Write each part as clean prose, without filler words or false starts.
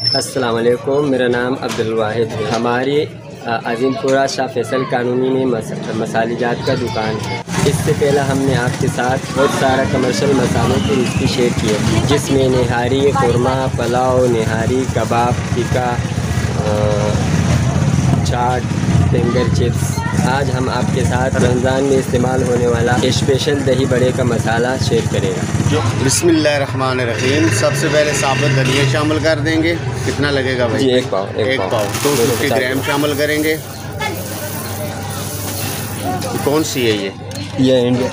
अस्सलाम वालेकुम, मेरा नाम अब्दुल वाहिद है। हमारी अजीमपुरा शाह फैसल कॉलोनी में मसालेजात का दुकान है। इससे पहले हमने आपके साथ बहुत सारा कमर्शियल मसालों की रेसिपी शेयर की है, जिसमें निहारी, खुरमा, पुलाव, निहारी, कबाब, टिक्का, चाट, फिंगर चिप्स। आज हम आपके साथ रमज़ान में इस्तेमाल होने वाला स्पेशल दही बड़े का मसाला शेयर करेगा। बिस्मिल्लाहिर्रहमानिर्रहीम। सबसे पहले साबुत धनिया शामिल कर देंगे। कितना लगेगा भाई? जी, एक पाव 250 ग्राम शामिल करेंगे। कौन सी है ये इंडिया।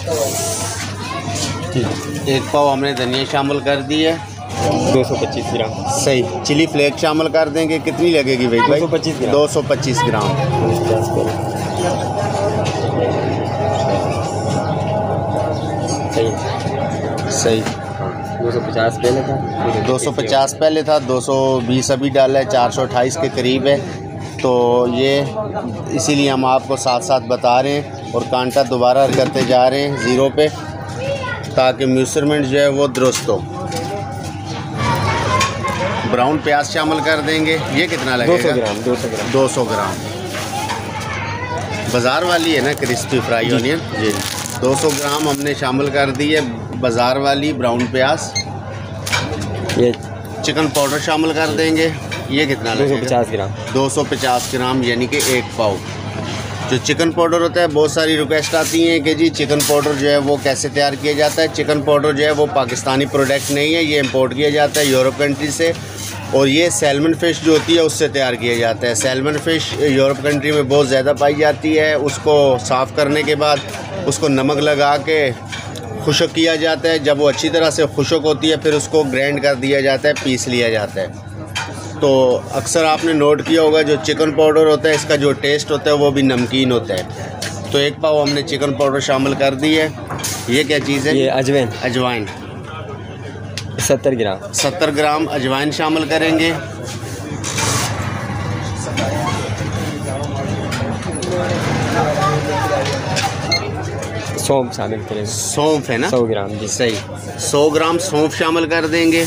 एक पाव हमने धनिया शामिल कर दी है। 225 ग्राम। सही। चिली फ्लेक्स शामिल कर देंगे। कितनी लगेगी भाई? 225 ग्राम। 225 ग्राम। सही। 250 पहले था। 250 पहले था, 220 अभी डाला है, 428 के करीब है। तो ये इसीलिए हम आपको साथ साथ बता रहे हैं और कांटा दोबारा करते जा रहे हैं ज़ीरो पे, ताकि मेजरमेंट जो है वो दुरुस्त हो। ब्राउन प्याज शामिल कर देंगे। ये कितना लगेगा? 200 ग्राम। बाज़ार वाली है ना क्रिस्पी फ्राई ऑनियन जी। 200 ग्राम हमने शामिल कर दी है बाज़ार वाली ब्राउन प्याज। ये चिकन पाउडर शामिल कर देंगे। ये कितना लगेगा? 250 ग्राम। 250 ग्राम यानी कि एक पाव। जो चिकन पाउडर होता है, बहुत सारी रिक्वेस्ट आती हैं कि जी चिकन पाउडर जो है वो कैसे तैयार किया जाता है। चिकन पाउडर जो है वो पाकिस्तानी प्रोडक्ट नहीं है, ये इंपोर्ट किया जाता है यूरोप कंट्री से। और ये सैल्मन फ़िश जो होती है उससे तैयार किया जाता है। सैल्मन फ़िश यूरोप कंट्री में बहुत ज़्यादा पाई जाती है। उसको साफ़ करने के बाद उसको नमक लगा के खुश्क किया जाता है। जब वो अच्छी तरह से खुश्क होती है फिर उसको ग्राइंड कर दिया जाता है, पीस लिया जाता है। तो अक्सर आपने नोट किया होगा जो चिकन पाउडर होता है इसका जो टेस्ट होता है वो भी नमकीन होता है। तो एक पाव हमने चिकन पाउडर शामिल कर दी है। ये क्या चीज़ है? ये अजवाइन। अजवाइन 70 ग्राम। 70 ग्राम अजवाइन शामिल करेंगे। सौंफ शामिल करेंगे। सौंफ है ना? 100 ग्राम जी। सही। 100 ग्राम सौंफ शामिल कर देंगे।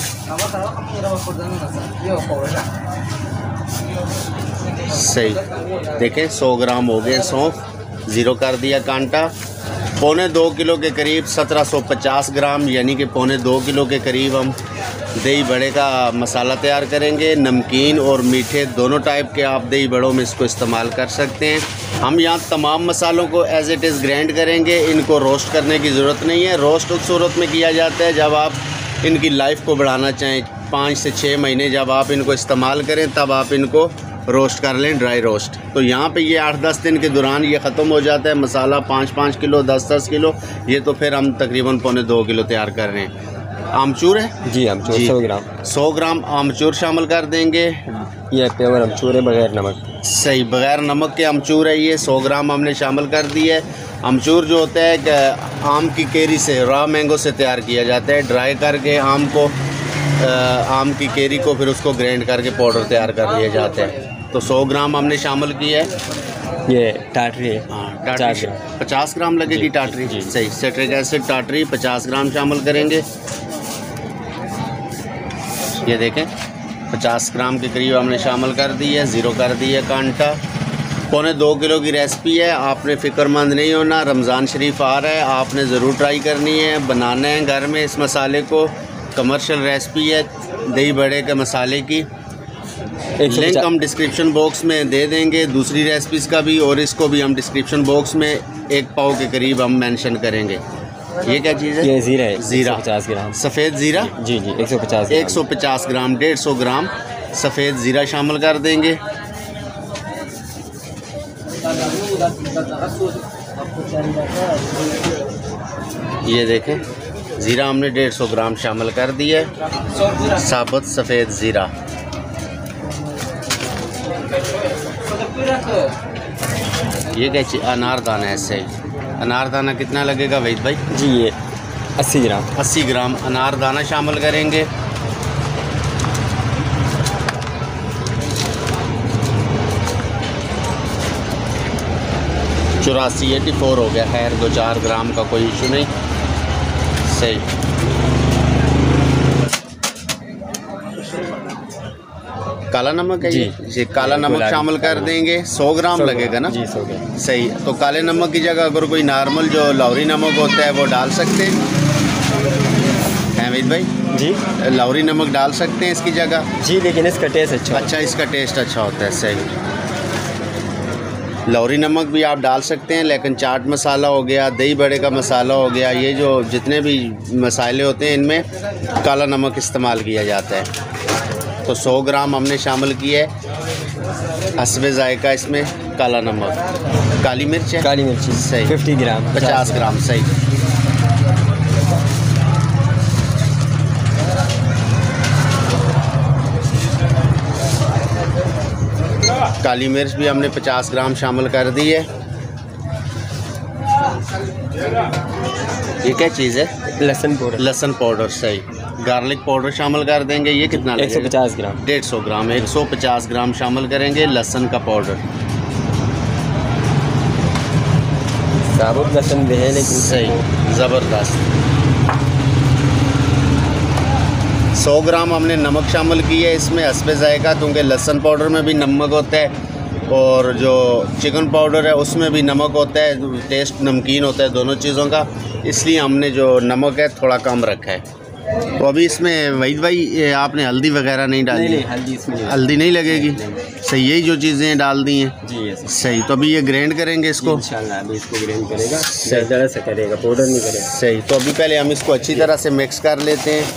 सही। देखें 100 ग्राम हो गए सौंफ। ज़ीरो कर दिया कांटा। पौने 2 किलो के करीब 1750 ग्राम यानी कि पौने 2 किलो के करीब हम दही बड़े का मसाला तैयार करेंगे। नमकीन और मीठे दोनों टाइप के आप दही बड़ों में इसको इस्तेमाल कर सकते हैं। हम यहाँ तमाम मसालों को एज़ इट इज़ ग्राइंड करेंगे। इनको रोस्ट करने की ज़रूरत नहीं है। रोस्ट उस सूरत में किया जाता है जब आप इनकी लाइफ को बढ़ाना चाहें। 5 से 6 महीने जब आप इनको इस्तेमाल करें तब आप इनको रोस्ट कर लें, ड्राई रोस्ट। तो यहाँ पे ये 8-10 दिन के दौरान ये ख़त्म हो जाता है मसाला। 5-5 किलो 10-10 किलो ये तो फिर हम तकरीबन पौने 2 किलो तैयार कर रहे हैं। आमचूर है जी, आमचूर 100 ग्राम। 100 ग्राम आमचूर शामिल कर देंगे। ये प्योर आमचूर है, बगैर नमक। सही। बगैर नमक के आमचूर है ये। 100 ग्राम हमने शामिल कर दी है। आमचूर जो होता है कि आम की केरी से, रॉ मैंगो से तैयार किया जाता है। ड्राई करके आम की केरी को फिर उसको ग्राइंड करके पाउडर तैयार कर लिया जाता है। तो 100 ग्राम हमने शामिल किया है। ये टाटरी है। हाँ, टाटरी 50 ग्राम लगेगी टाटरी जी। सही। सिट्रिक एसिड टाटरी 50 ग्राम शामिल करेंगे। ये देखें 50 ग्राम के करीब हमने शामिल कर दी है। ज़ीरो कर दी है कांटा। पौने 2 किलो की रेसिपी है। आपने फ़िक्रमंद नहीं होना। रमज़ान शरीफ आ रहा है, आपने ज़रूर ट्राई करनी है, बनाना है घर में इस मसाले को। कमर्शियल रेसिपी है दही बड़े के मसाले की। लिंक हम डिस्क्रिप्शन बॉक्स में दे देंगे दूसरी रेसिपीज़ का भी, और इसको भी हम डिस्क्रिप्शन बॉक्स में 1 पाव के करीब हम मेंशन करेंगे। ये क्या चीज़ है? ये ज़ीरा है। ज़ीरा 150 ग्राम। सफ़ेद ज़ीरा जी 150 ग्राम 150 ग्राम सफ़ेद ज़ीरा शामिल कर देंगे। ये देखें ज़ीरा हमने 150 ग्राम शामिल कर दिया है। साबुत सफ़ेद ज़ीरा। ये क्या चीज़? अनारदाना है। सही। अनारदाना कितना लगेगा वहीद भाई? जी ये 80 ग्राम। 80 ग्राम अनारदाना शामिल करेंगे। चौरासी 84 हो गया। खैर 2-4 ग्राम का कोई इशू नहीं। सही। काला नमक है जी। ये काला नमक शामिल कर देंगे। 100 ग्राम लगेगा ना जी 100 ग्राम। सही। तो काले नमक की जगह अगर कोई नॉर्मल जो लाहौरी नमक होता है वो डाल सकते हैं वहीद भाई जी, लाहौरी नमक डाल सकते हैं इसकी जगह जी, लेकिन इसका टेस्ट अच्छा इसका टेस्ट अच्छा होता है। सही, लाहौरी नमक भी आप डाल सकते हैं, लेकिन चाट मसाला हो गया, दही बड़े का मसाला हो गया, ये जो जितने भी मसाले होते हैं इनमें काला नमक इस्तेमाल किया जाता है। तो 100 ग्राम हमने शामिल किया है। हस्बे जायका इसमें काला नमक, काली मिर्च है, काली मिर्ची सही 50 ग्राम 50 ग्राम सही। काली मिर्च भी हमने 50 ग्राम शामिल कर दी है। ये क्या चीज़ है? लहसुन पाउडर, लहसुन पाउडर सही। गार्लिक पाउडर शामिल कर देंगे। ये कितना लगेगा? 150 ग्राम 150 ग्राम 150 ग्राम शामिल करेंगे लहसुन का पाउडर। साबुत लहसुन भी है लेकिन सही ज़बरदस्त। 100 ग्राम हमने नमक शामिल की है इसमें हस्बे जायका, क्योंकि लहसुन पाउडर में भी नमक होता है और जो चिकन पाउडर है उसमें भी नमक होता है, टेस्ट नमकीन होता है दोनों चीज़ों का, इसलिए हमने जो नमक है थोड़ा कम रखा है। तो अभी इसमें वहीद भाई ये आपने हल्दी वगैरह नहीं डाली? नहीं, हल्दी इसमें हल्दी नहीं लगेगी। सही, यही जो चीज़ें डाल दी हैं जी yes। सही। तो अभी ये ग्राइंड करेंगे इसको इंशाल्लाह अभी इसको ग्राइंड करेगा, दरदरा से करेगा, पाउडर नहीं करेगा। सही। तो अभी पहले हम इसको अच्छी तरह से मिक्स कर लेते हैं।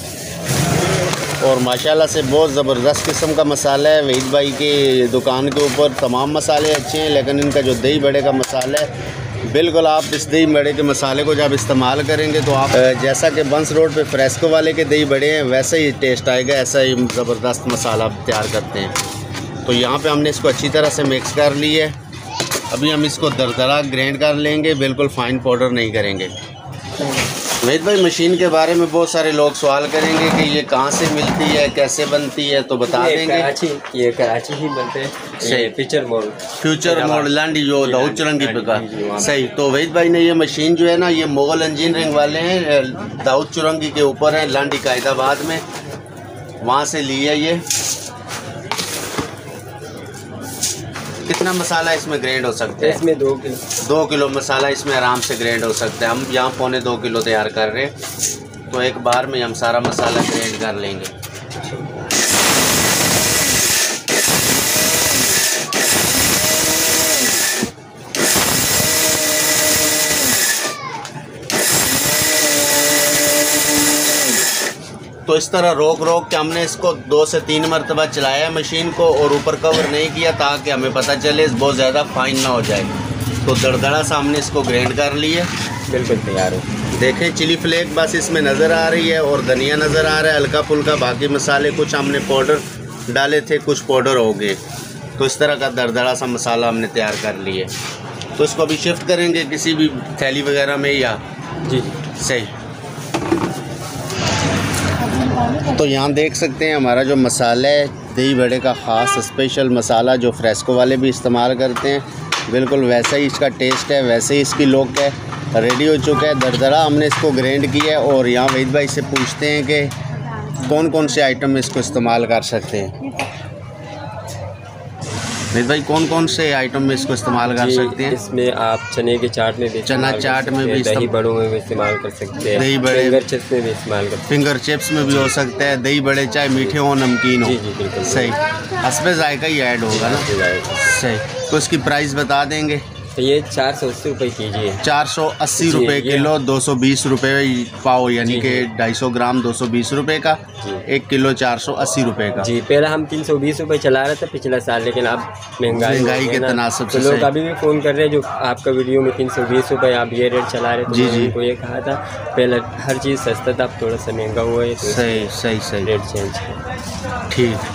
और माशाल्लाह से बहुत ज़बरदस्त किस्म का मसाला है। वहीद भाई के दुकान के ऊपर तमाम मसाले अच्छे हैं, लेकिन इनका जो दही बड़े का मसाला है, बिल्कुल आप इस दही बड़े के मसाले को जब इस्तेमाल करेंगे तो आप जैसा कि बंस रोड पे फ्रेस्को वाले के दही बड़े हैं वैसा ही टेस्ट आएगा, ऐसा ही ज़बरदस्त मसाला तैयार करते हैं। तो यहाँ पे हमने इसको अच्छी तरह से मिक्स कर लिया है। अभी हम इसको दरदरा ग्राइंड कर लेंगे, बिल्कुल फ़ाइन पाउडर नहीं करेंगे। वहीद भाई मशीन के बारे में बहुत सारे लोग सवाल करेंगे कि ये कहाँ से मिलती है, कैसे बनती है, तो बता देंगे। ये कराची ही बनते हैं। सही। फ्यूचर मोड लांडी जो दाऊद चुरंगी पे का सही। तो वहीद भाई ने ये मशीन जो है ना, ये मुगल इंजीनियरिंग वाले हैं, दाऊद चुरंगी के ऊपर है, लांडी कायदाबाद में, वहाँ से ली है ये। कितना मसाला इसमें ग्राइंड हो सकता है? इसमें 2 किलो 2 किलो मसाला इसमें आराम से ग्राइंड हो सकता है। हम यहाँ 1.25 किलो तैयार कर रहे हैं, तो एक बार में हम सारा मसाला ग्राइंड कर लेंगे। तो इस तरह रोक रोक के हमने इसको 2 से 3 मरतबा चलाया मशीन को, और ऊपर कवर नहीं किया ताकि हमें पता चले बहुत ज़्यादा फाइन ना हो जाए। तो दरदरा सा हमने इसको ग्राइंड कर लिए, बिल्कुल तैयार हो। देखें चिली फ्लेक बस इसमें नज़र आ रही है और धनिया नज़र आ रहा है हल्का फुल्का। बाकी मसाले कुछ हमने पाउडर डाले थे, कुछ पाउडर हो गए। तो इस तरह का दरदरा सा मसाला हमने तैयार कर लिए। तो इसको अभी शिफ्ट करेंगे किसी भी थैली वगैरह में या जी सही। तो यहाँ देख सकते हैं हमारा जो मसाला है दही बड़े का ख़ास स्पेशल मसाला जो फ्रेस्को वाले भी इस्तेमाल करते हैं, बिल्कुल वैसा ही इसका टेस्ट है, वैसे ही इसकी लुक है, रेडी हो चुका है। दरदरा हमने इसको ग्राइंड किया है। और यहाँ वहीद भाई से पूछते हैं कि कौन कौन से आइटम में इसको इस्तेमाल कर सकते हैं। वहीद भाई कौन कौन से आइटम में इसको इस्तेमाल कर सकते हैं? इसमें आप चने के चाट में भी चना चाट में भी, दही बड़ों में भी इस्तेमाल कर सकते हैं, दही बड़े फिंगर चिप्स में भी इस्तेमाल कर सकते फिंगर चिप्स में भी हो सकता है। दही बड़े चाहे मीठे हो नमकीन हो। जी जी बिल्कुल सही। हस्बे जायका ही ऐड होगा ना? सही। तो इसकी प्राइस बता देंगे? तो ये 480 रुपये कीजिए। 480 रुपये किलो, 220 रुपये पाव, यानी कि 250 ग्राम 220 रुपये का, 1 किलो 480 रुपये का। जी पहले हम 320 रुपये चला रहे थे पिछला साल, लेकिन अब महंगाई के तनासब से तो लोग अभी भी फ़ोन कर रहे हैं जो आपका वीडियो में 320 रुपये आप ये रेट चला रहे थे। जी जी उनको ये कहा था पहले हर चीज़ सस्ता था, अब थोड़ा सा महंगा हुआ है, तो सही सही सही रेट चेंज है। ठीक।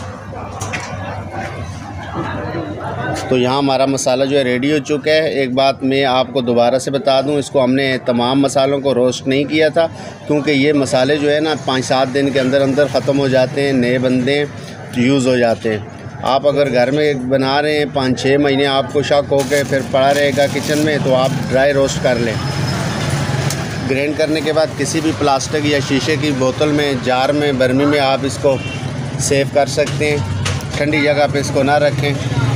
तो यहाँ हमारा मसाला जो है रेडी हो चुका है। एक बात मैं आपको दोबारा से बता दूँ, इसको हमने तमाम मसालों को रोस्ट नहीं किया था, क्योंकि ये मसाले जो है ना 5-7 दिन के अंदर अंदर ख़त्म हो जाते हैं, नए बंदे यूज़ हो जाते हैं। आप अगर घर में बना रहे हैं 5-6 महीने आपको शक हो के फिर पड़ा रहेगा किचन में, तो आप ड्राई रोस्ट कर लें। ग्राइंड करने के बाद किसी भी प्लास्टिक या शीशे की बोतल में, जार में, बर्मी में आप इसको सेव कर सकते हैं। ठंडी जगह पे इसको ना रखें।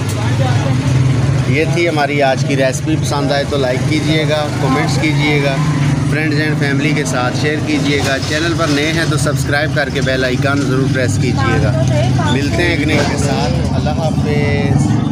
ये थी हमारी आज की रेसिपी। पसंद आए तो लाइक कीजिएगा, कमेंट्स कीजिएगा, फ्रेंड्स एंड फैमिली के साथ शेयर कीजिएगा। चैनल पर नए हैं तो सब्सक्राइब करके बेल आइकन ज़रूर प्रेस कीजिएगा। मिलते हैं एक नए के साथ। अल्लाह हाफ़िज़।